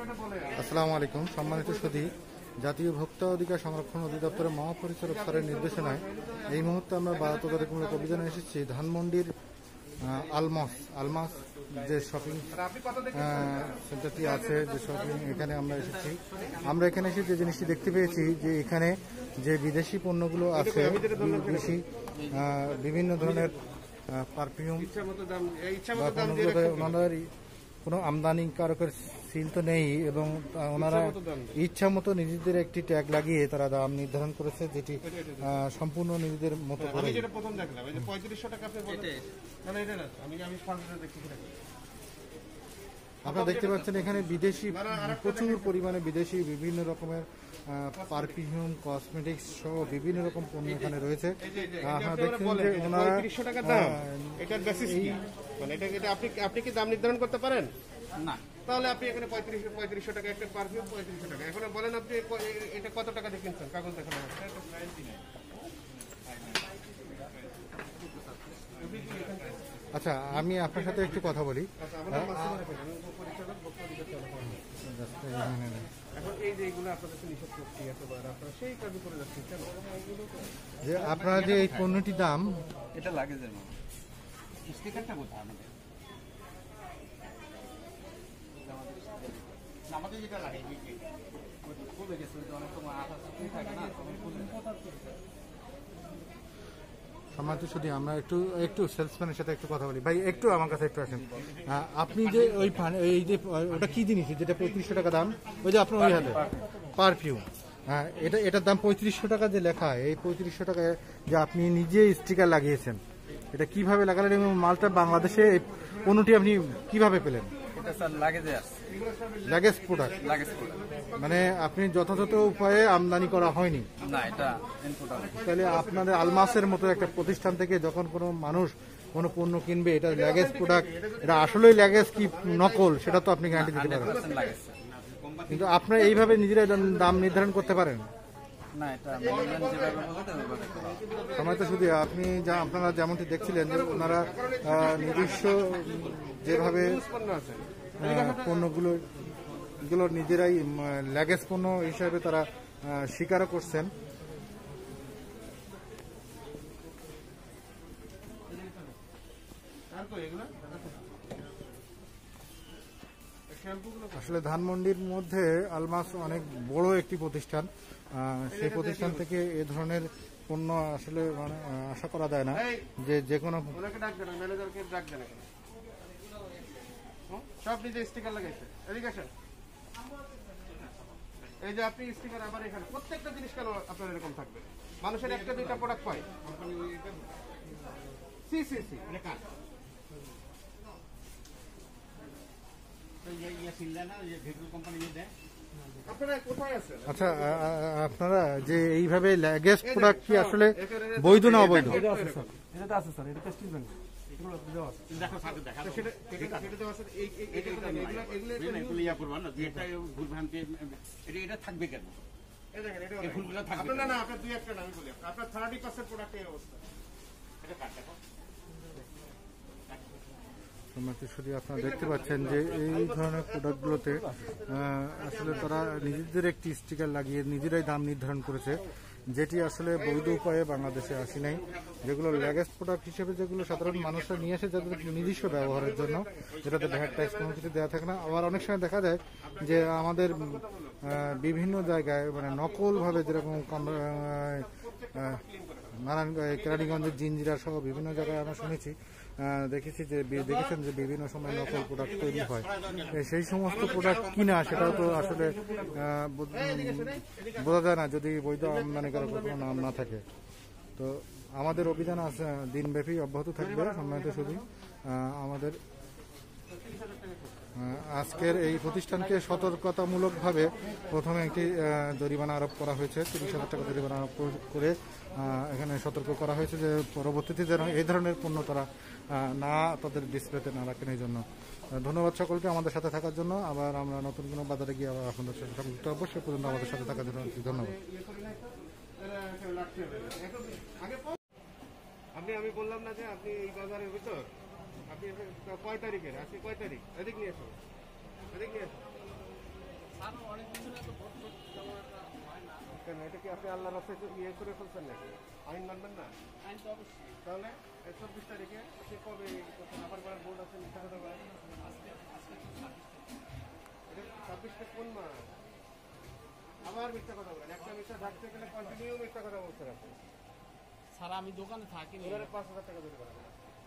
আসসালামু আলাইকুম। সম্মানিত সুধী, জাতীয় ভোক্তা অধিকার সংরক্ষণ অধিদপ্তরের মহাপরিচালক স্যারের নির্দেশনায় এই মুহূর্তে আমরা 72 তারিখমূলক অভিযানে এসেছি ধানমন্ডির আলমাস যে শপিং সেন্টারটি আছে, যে শপিং, এখানে আমরা এসেছি। আমরা এখানে এসে যে জিনিসটি দেখতে পেয়েছি যে এখানে যে বিদেশি পণ্যগুলো আছে, বিদেশি বিভিন্ন ধরনের পারফিউম বা পণ্যগুলোতে ওনাদের কোনো আমদানিকারকের সিল তো নেই এবং ওনারা ইচ্ছা মতো নিজেদের একটি ট্যাগ লাগিয়ে তারা দাম নির্ধারণ করেছে, যেটি সম্পূর্ণ নিজেদের মতো করে। আপনারা দেখতে পাচ্ছেন এখানে বিদেশি, প্রচুর পরিমাণে বিদেশি বিভিন্ন রকমের পারফিউম, কসমেটিক্স সহ বিভিন্ন রকম পণ্য এখানে রয়েছে। আপনারা দেখছেন যে ওনারা আপনি কি দাম নির্ধারণ করতে পারেন না? তাহলে আপনি এখানে 3500 টাকা একটা পারফিউম, 3500 টাকা। এখন বলেন আপনি এটা কত টাকা দিয়ে কিনছেন, কাগজ দেখানো হচ্ছে। আচ্ছা, আমি আপনার সাথে একটু কথা বলি। যে আপনারা যে এই পণ্যটির দাম, এটা লাগে যেন স্টিকারটা কোথায় আমাদের আমাদের যেটা লাগে খুলে গেছে, অনেক সময় আঠা থাকে না, সম্মানিত শুধু আমরা একটু সেলসম্যানের সাথে একটু কথা বলি। ভাই, একটু আমার কাছে একটু আসেন। আপনি যে এই যে ওটা কি জিনিস যেটা 3500 টাকা দাম, ওই যে আপনার ওই হাতে পারফিউম, হ্যাঁ, এটার দাম 3500 টাকা যে লেখা, এই 3500 টাকায় যে আপনি নিজে স্টিকার লাগিয়েছেন, এটা কিভাবে লাগালেন এবং মালটা বাংলাদেশে এই পণ্যটি আপনি কিভাবে পেলেন? লাগেজ প্রোডাক্ট, মানে আপনি যথাযথ উপায়ে আমদানি করা হয়নি না, এটা তাহলে আপনাদের আলমাসের মতো একটা প্রতিষ্ঠান থেকে যখন কোনো মানুষ কোনো পণ্য কিনবে, এটা লাগেজ প্রোডাক্ট, এটা আসলেই লাগেজ কি নকল, সেটা তো আপনি গ্যারান্টি দিতে পারেন। কিন্তু আপনারা এইভাবে নিজেরাই দাম নির্ধারণ করতে পারেন না? এটা সময় তো শুধু আপনারা যেমনটি দেখছিলেন যে ওনারা নিজস্ব যেভাবে পণ্যগুলো নিজেরাই লাগেজ পণ্য হিসাবে তারা স্বীকারও করছেন। আসলে ধানমন্ডির মধ্যে আলমাস অনেক বড় একটি প্রতিষ্ঠান, সেই প্রতিষ্ঠান থেকে এ ধরনের পণ্য আসলে আশা করা যায় না যে কোনো সব নিজে স্টিকার লাগাইছে। এদিকে আসেন, এই যে আপনি স্টিকার আবার এখানে প্রত্যেকটা জিনিস কেন আপনার এরকম থাকবে? মানুষের একটা দুইটা প্রোডাক্ট পায়। আচ্ছা, আপনারা যে এইভাবে লাগেজ প্রোডাক্ট কি আসলে বৈধ না অবৈধ? থাকবে কেন? আপনার 30% প্রোডাক্ট এই অবস্থা। আপনারা দেখতে পাচ্ছেন যে এই ধরনের প্রোডাক্টগুলোতে আসলে তারা নিজেদের একটি স্টিকার লাগিয়ে নিজেরাই দাম নির্ধারণ করেছে, যেটি আসলে বৈধ উপায়ে বাংলাদেশে আসি নাই। যেগুলো লাগেজ প্রোডাক্ট হিসেবে যেগুলো সাধারণ মানুষরা নিয়ে আসে যাদের নিজস্ব ব্যবহারের জন্য, যেটাতে ভ্যাট ট্যাক্স কোনো কিছু দেওয়া থাকে না। আবার অনেক সময় দেখা যায় যে আমাদের বিভিন্ন জায়গায় মানে নকলভাবে, যেরকম কেরানীগঞ্জের জিঞ্জিরা সহ বিভিন্ন জায়গায় আমরা শুনেছি, দেখেছেন যে বিভিন্ন সময় নকল প্রোডাক্ট তৈরি হয়। সেই সমস্ত প্রোডাক্ট কিনা সেটাও তো আসলে বোঝা যায় না যদি বৈধ আমদানিকারক কোনো নাম না থাকে। তো আমাদের অভিযান দিনব্যাপী অব্যাহত থাকবে। সম্মানিত শুধু আমাদের আজকের এই প্রতিষ্ঠানকে সতর্কতামূলকভাবে প্রথমে একটি জরিমানা আরোপ করা হয়েছে, 30,000 টাকা জরিমানা আরোপ করে এখানে সতর্ক করা হয়েছে যে পরবর্তীতে যেন এই ধরনের পণ্য তারা তাদের ডিসপ্লেতে না রাখেন। এই জন্য ধন্যবাদ সকলকে আমাদের সাথে থাকার জন্য। আবার আমরা নতুন কোনো বাজারে গিয়ে আবার আপনাদের সাথে সংযুক্ত হবো। সে পর্যন্ত আমাদের সাথে থাকার জন্য ধন্যবাদ। আমি বললাম না যে আপনি এই বাজারের ভিতর আপনি কয় তারিখের, আজকে কয় তারিখ, এদিক নিয়ে আসুন, এদিক নিয়ে আসুন। কেন এটা কি আপনি আল্লাহ রাস্তায় ইয়ে করে ফেলছেন নাকি? আইন মানবেন না? আইন তো অবশ্যই। তাহলে 24 তারিখে আপনি কবে আবার করার বোর্ড আছে মিথ্যা কথা বলেন? আজকে তো 26 কোন মাস? আবার মিথ্যা কথা বলেন। একটা মিথ্যা থাকতে গেলে কন্টিনিউ মিথ্যা কথা বলছেন আপনি। স্যার আমি দোকানে থাকি না। এবারে 5,000 টাকা দিতে পারবেন।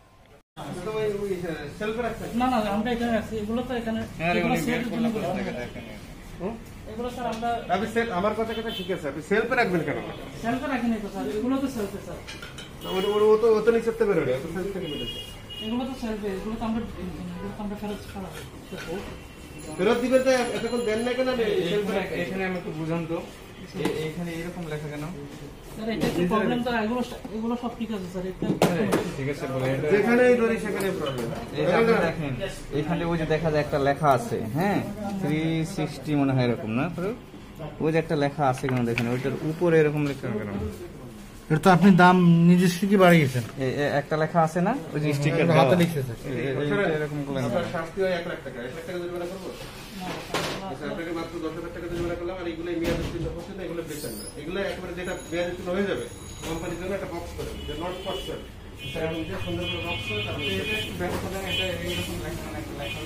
সেলফে রাখছেন? না না আমরা এখানে রাখছি, এগুলো তো এখানে এগুলো সেলের জন্য করা। এগুলো স্যার আমরা আপনি আমার কথা ঠিক আছে, আপনি সেলফে রাখবেন কেন? সেলফে রাখি নাই তো স্যার, এগুলো তো সেলফে স্যার, ও তো নিচে বেরোবে, ও তো সেলফ থেকে বেরোবে। এগুলো তো সেলফে, এগুলো তো আমরা ফেরত করা হবে। ফেরত দিবেন তো এতক্ষণ দেন না কেন? সেলফে এখানে আমি একটু বুঝান তো, এখানে এরকম লেখা কেন? স্যার এটা কি প্রবলেম? তো এগুলো সব ঠিক আছে স্যার, এটা ঠিক আছে বলে যেখানেই ধরি সেখানে প্রবলেম। দেখেন এখানে ওই যে দেখা যায় একটা লেখা আছে, হ্যাঁ 360 মনে হয় এরকম না, ওই যে একটা লেখা আছে কেন দেখেন, ওইটার উপরে এরকম লেখা কেন? এটা তো আপনি দাম নিজস্ব কি বাড়িয়েছেন? একটা লেখা আছে না ওই যে স্টিকার হাতে লিখতেছে। এরকম করে আপনার শাস্তি হয় 1 লাখ টাকা। 1 লাখ টাকা জরিমানা করবো? আচ্ছা, আপনাকে মাত্র 10,000 টাকা জরিমানা করলাম, আর এগুলো মেয়াদ উত্তীর্ণ হচ্ছে না, এগুলো বেচেন না। এগুলো একেবারে যেটা মেয়াদ উত্তীর্ণ হয়ে যাবে, কোম্পানির জন্য একটা বক্স করেন, যে নট ফর সেল। এবং যে সুন্দর করে বক্স করে তারপরে এটা একটু ব্যাখ্যা দেন, এটা এইরকম লেখা না, একটা লেখা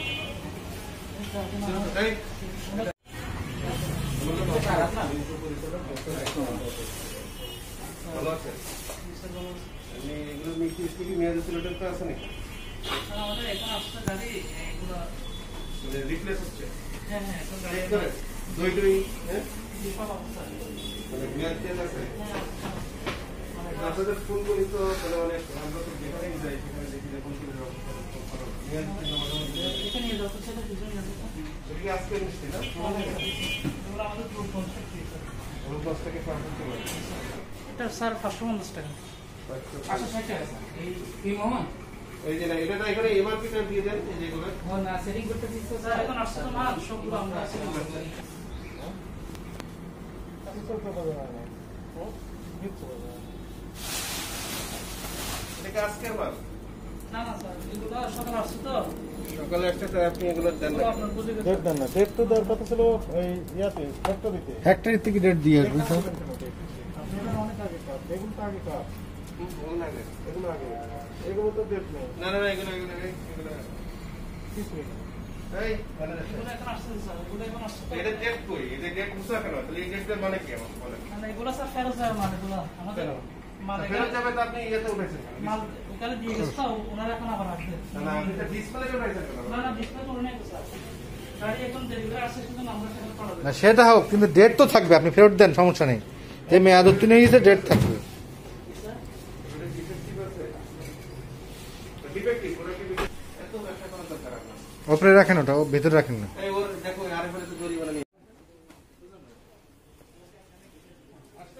এই, ভালো আছে? আপনি এগুলো মিষ্টি মেয়াদ উত্তীর্ণ তো আছে নাকি? স্যার আমাদের এখন আসছে গাড়ি, এগুলো রিপ্লেস হচ্ছে? হ্যাঁ হ্যাঁ এখন গাড়ি চেক করে দই, হ্যাঁ? বিফল অবস্থা। মানে মেয়াদ চেঞ্জ আছে? হ্যাঁ আপনাদের ফুলগুলি তো মানে অনেক, আমরা তো যেখানেই যাই সেখানে দেখি যে ফুলগুলির অবস্থা খুব খারাপ। মেয়াদ উত্তীর্ণ মোটামুটি। এখানে নিয়ে যাও তো, সেটা দুজন নিয়ে যাও। এটা কি আজকে মিষ্টি না? এগুলো আমাদের গ্রুপ কনসেপ্ট ফ্রি স্যার। ওর 10 থেকে 500 টাকা। এটা স্যার 550 টাকা। 560 টাকা স্যার। এই মামা এই যে না, এটা না, এখানে এমআরপি টা দিয়ে দেন, এই যেগুলো। ও না সেটিং করতে দিচ্ছে স্যার, এখন আসছে তো মাল সবগুলো আমরা সেটিং করতে। এটা কি আজকের মাল? না না স্যার, এগুলো সকালে আসছে তো, সকালে আসতে আপনি এগুলো দেন না? এগুলো আপনার বুঝে গেছে। ডেট দেন না, ডেট তো দেওয়ার কথা ছিল এই ইয়াতে ফ্যাক্টরিতে। ফ্যাক্টরি থেকে ডেট দিয়ে আসবে স্যার। আপনারা অনেক আগে কাজ, এগুলো তো আগে কাজ, এগুলো আগে। এগুলো আগে, এগুলো তো ডেট নেই। না না না, এগুলো এগুলো এগুলো কিছুই না। এই ভালো আছে। এগুলো এখন আসছে স্যার, এগুলো এখন আসছে তো। এটা ডেট কই? এটা ডেট মুছা কেন? তাহলে এই ডেটের মানে কি আমাকে বলেন? মানে এগুলো স্যার ফেরত যাবে মাল, এগুলো আমাদের মাল ফেরত যাবে তো আপনি ইয়েতে উঠেছেন। মাল ওখানে দিয়ে গেছে তো, ওনারা এখন আবার আসবে। না আপনি এটা ডিসপ্লে করে রাখছেন কেন? না না ডিসপ্লে করে নেই তো স্যার, গাড়ি এখন ডেলিভারি আসছে, শুধু আমরা সেখানে করা না সেটা হোক, কিন্তু ডেট তো থাকবে, আপনি ফেরত দেন, সমস্যা নেই। যে মেয়াদ উত্তীর্ণ হয়ে গেছে ডেট থাকবে। এটা ডিফেক্টিভ আছে। তো ডিফেক্টিভ ওরা কি এত ব্যবসা করার দরকার আপনার? ওপরে রাখেন, ওটা ভিতরে রাখেন না। এই ওর দেখো আরেকবারে তো জরিমানা নিয়ে আসছে।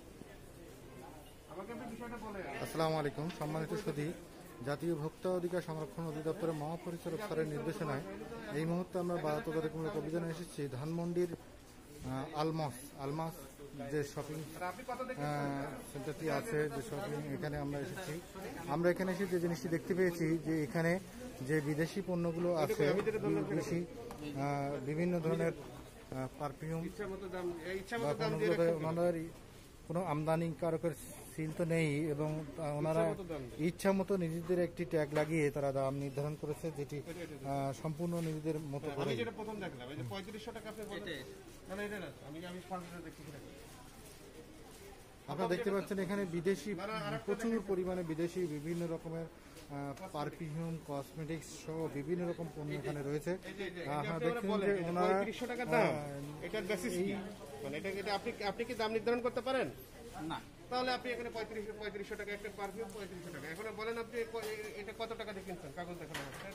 আমাকে একটা বিষয়টা বলে। আসসালামু আলাইকুম, সম্মানিত সুধী। জাতীয় ভোক্তা অধিকার সংরক্ষণ অধিদপ্তরের মহাপরিচালক স্যারের নির্দেশনায় এই মুহূর্তে আমরা 72 তারিখমূলক অভিযানে এসেছি ধানমন্ডির আলমাস যে শপিং আপনি কত দেখেন? সেন্টারটি আছে, যে শপিং, এখানে আমরা এসেছি। আমরা এখানে এসে যে জিনিসটি দেখতে পেয়েছি, যে এখানে যে বিদেশি পণ্যগুলো আছে, বিদেশি বিভিন্ন ধরনের পারফিউম ইচ্ছা মতো দাম, ইচ্ছা বা মতো দাম দিয়ে পণ্যগুলোতে ওনাদের কোনো আমদানি কারকের সিল তো নেই, এবং ওনারা ইচ্ছা মতো নিজেদের একটি ট্যাগ লাগিয়ে তারা দাম নির্ধারণ করেছে, যেটি সম্পূর্ণ নিজেদের মতো করে। আমি যেটা প্রথম দেখলাম, এই যে 3500 টাকা আপনি বলেন। না না এটা না, আমি ফার্স্টে দেখছি কিনা। আপনারা দেখতে পাচ্ছেন এখানে বিদেশি প্রচুর পরিমাণে বিদেশি বিভিন্ন রকমের পারফিউম, কসমেটিক্স সহ বিভিন্ন রকম পণ্য এখানে রয়েছে। আপনারা দেখছেন যে ওনারা 3500 টাকা দাম, এটার বেসিস কি? মানে এটা আপনি কি দাম নির্ধারণ করতে পারেন? না। তাহলে আপনি এখানে 3500 টাকা একটা পারফিউম, 3500 টাকা। এখন বলেন আপনি এটা কত টাকা দিয়ে কিনছেন? কাগজ দেখানো আছে।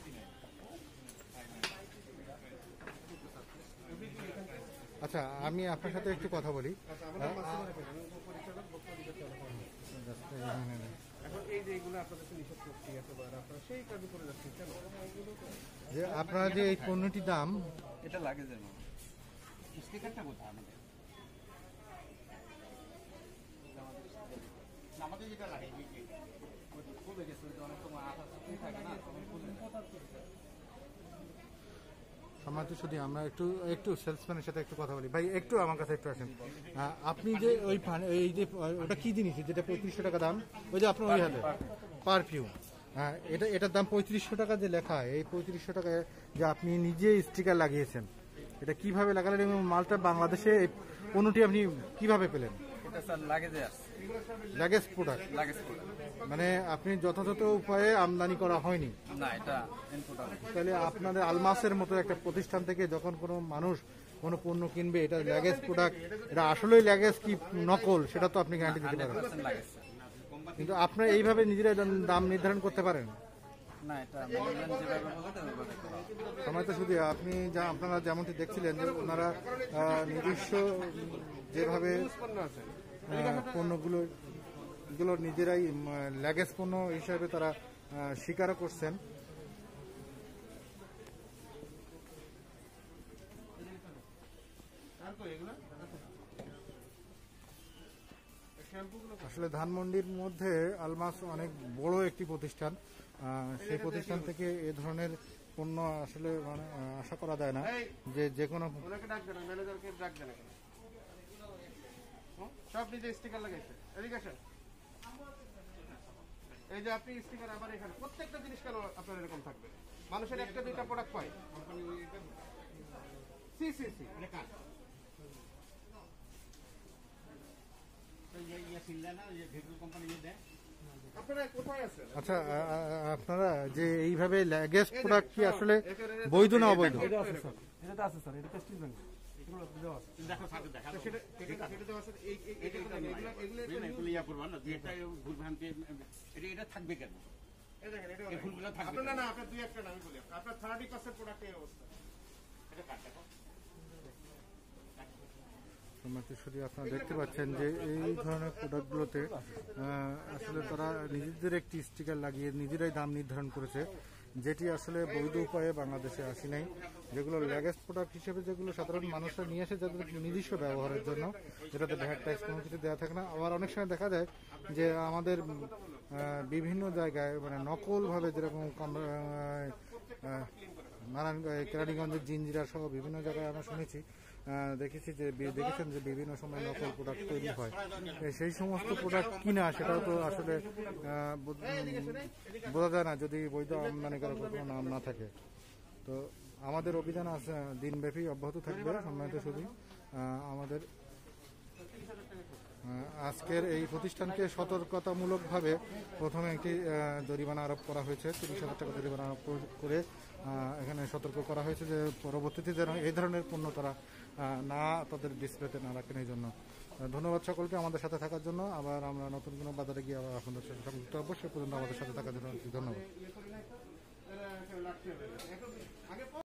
আচ্ছা, আমি আপনার সাথে একটু কথা বলি। এখন এই যে এগুলো আপনাদের নিষেধ করছি এতবার, আপনারা সেই কাজ করে যাচ্ছেন কেন? যে আপনারা যে এই পণ্যটির দাম, এটা লাগে যে স্টিকারটা কোথায় আমাদের? আমাদের যেটা লাগে খুলে গেছে, অনেক সময় আঠা থাকে না, তখন খুলে সম্মানিত শুধু আমরা একটু সেলসম্যানের সাথে একটু কথা বলি। ভাই একটু আমার কাছে একটু আসেন। আপনি যে ওই এই যে ওটা কি জিনিস যেটা 3500 টাকা দাম, ওই যে আপনার ওই হাতে পারফিউম, এটার দাম 3500 টাকা যে লেখা, এই 3500 টাকায় যে আপনি নিজে স্টিকার লাগিয়েছেন, এটা কিভাবে লাগালেন এবং মালটা বাংলাদেশে এই পণ্যটি আপনি কিভাবে পেলেন? এটা স্যার লাগেজে আসছে, লাগেজ প্রোডাক্ট, লাগেজ প্রোডাক্ট। মানে আপনি যথাযথ উপায়ে আমদানি করা হয়নি। না, এটা ইনপুট হবে। তাহলে আপনাদের আলমাসের মতো একটা প্রতিষ্ঠান থেকে যখন কোনো মানুষ কোনো পণ্য কিনবে, এটা লাগেজ প্রোডাক্ট, এটা আসলেই লাগেজ কি নকল, সেটা তো আপনি গ্যারান্টি দিতে পারেন। 100% লাগেজ। কিন্তু আপনারা এইভাবে নিজেরাই দাম নির্ধারণ করতে পারেন না, এটা ম্যানেজমেন্ট যেভাবে বলতে ওইভাবে করা হবে। সময় তো শুধু আপনি আপনারা যেমনটি দেখছিলেন যে ওনারা নিজস্ব যেভাবে পণ্যগুলো নিজেরাই লাগেজ পণ্য হিসাবে তারা স্বীকারও করছেন। আসলে ধানমন্ডির মধ্যে আলমাস অনেক বড় একটি প্রতিষ্ঠান, সেই প্রতিষ্ঠান থেকে এ ধরনের পণ্য আসলে মানে আশা করা যায় না যে কোনো সব নিজে স্টিকার লাগাইছে। এদিকে আসেন, এই যে আপনি স্টিকার আবার এখানে প্রত্যেকটা জিনিস কেন আপনার এরকম থাকবে? মানুষের একটা দুইটা প্রোডাক্ট পায়। সি সি সি আপনারা কোথায় আছেন? আচ্ছা, আপনারা যে এইভাবে লাগেজ প্রোডাক্ট কি আসলে বৈধ না অবৈধ? এটা আছে স্যার, এটা প্রেস্টিজ ব্যাংক, এগুলো দেওয়া আছে। এটা থাকবে কেন? আপনার না আপনার দুই একটা নামই বলি, আপনার 30% প্রোডাক্ট এই অবস্থা। এটা কাট দেখো। শুধু আপনারা দেখতে পাচ্ছেন যে এই ধরনের প্রোডাক্টগুলোতে আসলে তারা নিজেদের একটি স্টিকার লাগিয়ে নিজেরাই দাম নির্ধারণ করেছে, যেটি আসলে বৈধ উপায়ে বাংলাদেশে আসে নাই। যেগুলো লাগেজ প্রোডাক্ট হিসেবে যেগুলো সাধারণ মানুষরা নিয়ে আসে যাদের নিজস্ব ব্যবহারের জন্য, যেটাতে ভ্যাট ট্যাক্স কোনো কিছু দেওয়া থাকে না। আবার অনেক সময় দেখা যায় যে আমাদের বিভিন্ন জায়গায় মানে নকলভাবে যেরকম নারায়ণ কেরানীগঞ্জের জিঞ্জিরা সহ বিভিন্ন জায়গায় আমরা শুনেছি, দেখেছেন যে বিভিন্ন সময় নকল প্রোডাক্ট তৈরি হয়। সেই সমস্ত প্রোডাক্ট কিনা সেটাও তো আসলে বোঝা যায় না যদি বৈধ আমদানিকারক কোনো নাম না থাকে। তো আমাদের অভিযান দিনব্যাপী অব্যাহত থাকবে। সম্মানিত শুধু আমাদের আজকের এই প্রতিষ্ঠানকে সতর্কতামূলকভাবে প্রথমে একটি জরিমানা আরোপ করা হয়েছে, 30,000 টাকা জরিমানা আরোপ করে এখানে সতর্ক করা হয়েছে যে পরবর্তীতে যেন এই ধরনের পণ্য তারা তাদের ডিসপ্লেতে না রাখেন। এই জন্য ধন্যবাদ সকলকে আমাদের সাথে থাকার জন্য। আবার আমরা নতুন কোনো বাজারে গিয়ে আবার আপনাদের সাথে সংযুক্ত হবো। সে পর্যন্ত আমাদের সাথে থাকার জন্য ধন্যবাদ।